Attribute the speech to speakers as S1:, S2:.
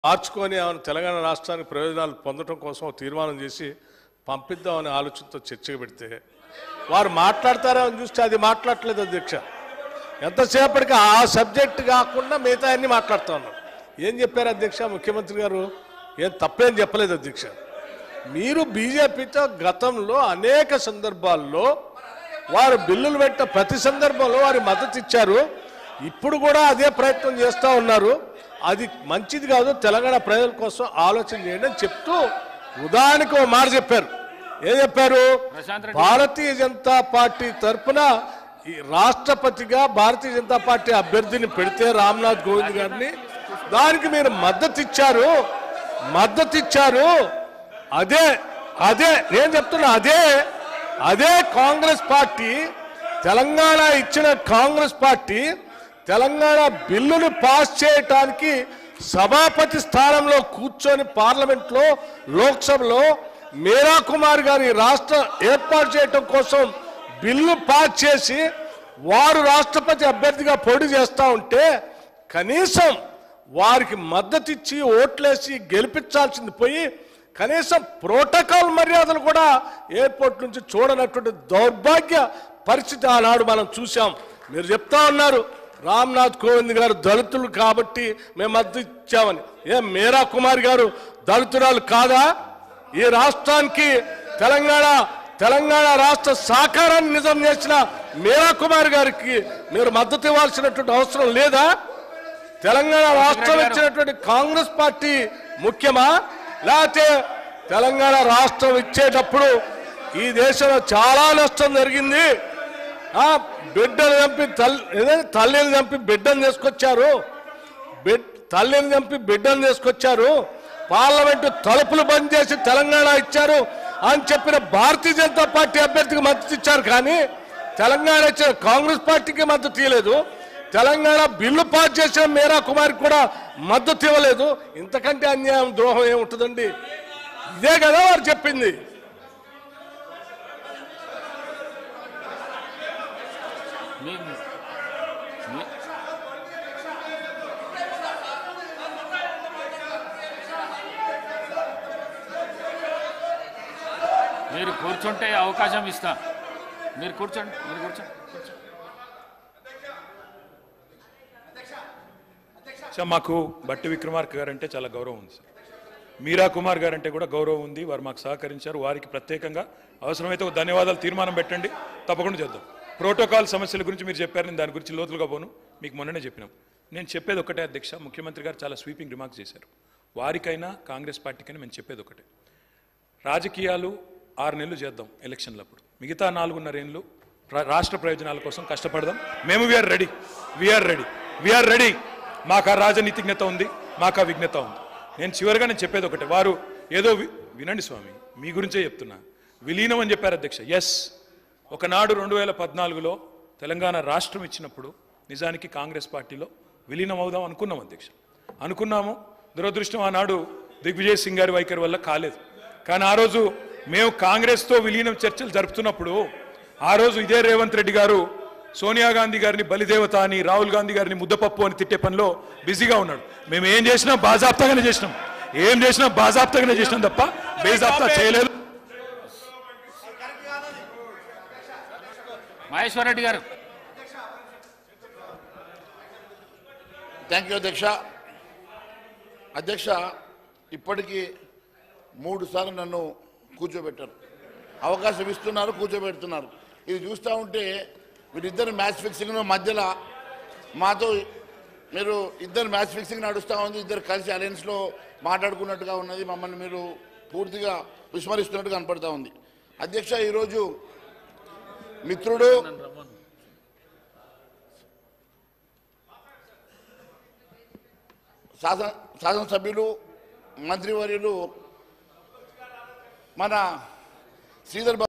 S1: మార్చుకొని తెలంగాణ రాష్ట్రానికి ప్రయోజనాలు పొందడం కోసం తీర్మానం చేసి పంపిద్దామనే ఆలోచనతో చర్చకు పెడితే వారు మాట్లాడతారని చూస్తే అది మాట్లాడట్లేదు అధ్యక్ష. ఎంతసేపటికి ఆ సబ్జెక్ట్ కాకుండా మిగతా అన్ని మాట్లాడుతూ ఉన్నారు. ఏం చెప్పారు అధ్యక్ష ముఖ్యమంత్రి గారు? ఏం తప్పేం చెప్పలేదు అధ్యక్ష. మీరు బీజేపీతో గతంలో అనేక సందర్భాల్లో వారు బిల్లులు పెట్టిన ప్రతి సందర్భంలో వారి మద్దతు ఇచ్చారు. ఇప్పుడు కూడా అదే ప్రయత్నం చేస్తూ ఉన్నారు. అది మంచిది కాదు, తెలంగాణ ప్రజల కోసం ఆలోచన చేయండి అని చెప్తూ ఉదాహరణకు ఓ మాట చెప్పారు. ఏం చెప్పారు? భారతీయ జనతా పార్టీ తరఫున రాష్ట్రపతిగా భారతీయ జనతా పార్టీ అభ్యర్థిని పెడితే రామ్నాథ్ కోవింద్ గారిని, దానికి మీరు మద్దతు ఇచ్చారు. అదే ఏం చెప్తున్నా, అదే కాంగ్రెస్ పార్టీ, తెలంగాణ ఇచ్చిన కాంగ్రెస్ పార్టీ తెలంగాణ బిల్లును పాస్ చేయడానికి సభాపతి స్థానంలో కూర్చొని పార్లమెంట్లో లోక్సభలో మీరా కుమార్ గారి రాష్ట్ర ఏర్పాటు చేయడం కోసం బిల్లు పాస్ చేసి వారు రాష్ట్రపతి అభ్యర్థిగా పోటీ చేస్తూ ఉంటే కనీసం వారికి మద్దతు ఇచ్చి ఓట్లేసి గెలిపించాల్సింది పోయి కనీసం ప్రోటోకాల్ మర్యాదలు కూడా ఎయిర్పోర్ట్ నుంచి చూడనటువంటి దౌర్భాగ్య పరిస్థితి ఆనాడు మనం చూసాం. మీరు చెప్తా ఉన్నారు రామ్నాథ్ కోవింద్ గారు దళితులు కాబట్టి మేము మద్దతు ఇచ్చామని. మీరా కుమార్ గారు దళితురాలు కాదా? ఈ రాష్ట్రానికి తెలంగాణ రాష్ట్ర సాకారాన్ని నిజం చేసిన మీరా కుమార్ గారికి మీరు మద్దతు ఇవ్వాల్సినటువంటి అవసరం లేదా? తెలంగాణ రాష్ట్రం ఇచ్చినటువంటి కాంగ్రెస్ పార్టీ ముఖ్యమా? లేకపోతే తెలంగాణ రాష్ట్రం ఇచ్చేటప్పుడు ఈ దేశంలో చాలా నష్టం జరిగింది. బిడ్డలు చంపి తల్లిని చంపి బిడ్డను తీసుకొచ్చారు, పార్లమెంటు తలుపులు బంద్ చేసి తెలంగాణ ఇచ్చారు అని చెప్పిన భారతీయ జనతా పార్టీ అభ్యర్థికి మద్దతు ఇచ్చారు. కానీ తెలంగాణ ఇచ్చిన కాంగ్రెస్ పార్టీకి మద్దతు ఇవ్వలేదు. తెలంగాణ బిల్లు పాస్ చేసిన మీరా కుమార్ కూడా మద్దతు ఇవ్వలేదు. ఇంతకంటే అన్యాయం, ద్రోహం ఏముంటుందండి? ఇదే కదా వారు చెప్పింది.
S2: మీరు కూర్చుంటే అవకాశం ఇస్తా. మీరు కూర్చోండి.
S3: సార్, మాకు బట్టి విక్రమార్క గారు అంటే చాలా గౌరవం ఉంది సార్. మీరా కుమార్ గారు అంటే కూడా గౌరవం ఉంది. వారు మాకు సహకరించారు. వారికి ప్రత్యేకంగా అవసరమైతే ఒక ధన్యవాదాలు తీర్మానం పెట్టండి, తప్పకుండా చేద్దాం. ప్రోటోకాల్ సమస్యల గురించి మీరు చెప్పారు, నేను దాని గురించి లోతులుగా పోను. మీకు మొన్ననే చెప్పినాం. నేను చెప్పేది ఒకటే అధ్యక్ష, ముఖ్యమంత్రి గారు చాలా స్వీపింగ్ రిమార్క్స్ చేశారు. వారికైనా కాంగ్రెస్ పార్టీకైనా మేము చెప్పేది ఒకటే, రాజకీయాలు 6 నెలలు చేద్దాం ఎలక్షన్లప్పుడు, మిగతా 4.5 ఏళ్ళు రాష్ట్ర ప్రయోజనాల కోసం కష్టపడదాం. మేము వీఆర్ రెడీ. మాకు ఆ రాజనీతిజ్ఞత ఉంది, మాకు ఆ విజ్ఞత ఉంది. నేను చివరిగా చెప్పేది ఒకటే, వారు ఏదో వినండి స్వామి, మీ గురించే చెప్తున్నా. విలీనం అని చెప్పారు అధ్యక్ష. ఎస్, ఒకనాడు 2014లో తెలంగాణ రాష్ట్రం ఇచ్చినప్పుడు నిజానికి కాంగ్రెస్ పార్టీలో విలీనం అవుదాం అనుకున్నాం అధ్యక్ష. అనుకున్నాము. దురదృష్టం ఆనాడు దిగ్విజయ్ సింగ్ గారి వైఖరి వల్ల కాలేదు. కానీ ఆ రోజు మేము కాంగ్రెస్తో విలీనం చర్చలు జరుపుతున్నప్పుడు ఆ రోజు ఇదే రేవంత్ రెడ్డి గారు సోనియా గాంధీ గారిని బలిదేవత అని, రాహుల్ గాంధీ గారిని ముద్దపప్పు అని తిట్టే పనిలో బిజీగా ఉన్నాడు. మేము ఏం చేసినా బాజాప్తాగానే చేసినాం, తప్ప బేజాప్తా చేయలేదు.
S2: మహేశ్వర్ రెడ్డి గారు.
S4: థ్యాంక్ యూ అధ్యక్ష. ఇప్పటికీ 3 సార్లు నన్ను కూర్చోబెట్టారు, అవకాశం ఇస్తున్నారు, కూర్చోబెడుతున్నారు. ఇది చూస్తూ ఉంటే వీరిద్దరు మ్యాచ్ ఫిక్సింగ్ మధ్యలో మాతో మీరు ఇద్దరు మ్యాచ్ ఫిక్సింగ్ నడుస్తూ ఉంది, ఇద్దరు కలిసి అలయన్స్లో మాట్లాడుకున్నట్టుగా ఉన్నది. మమ్మల్ని మీరు పూర్తిగా విస్మరిస్తున్నట్టుగా కనపడతా ఉంది అధ్యక్ష. ఈరోజు మిత్రుడు శాసనసభ్యులు మంత్రివర్యులు మన శ్రీధర్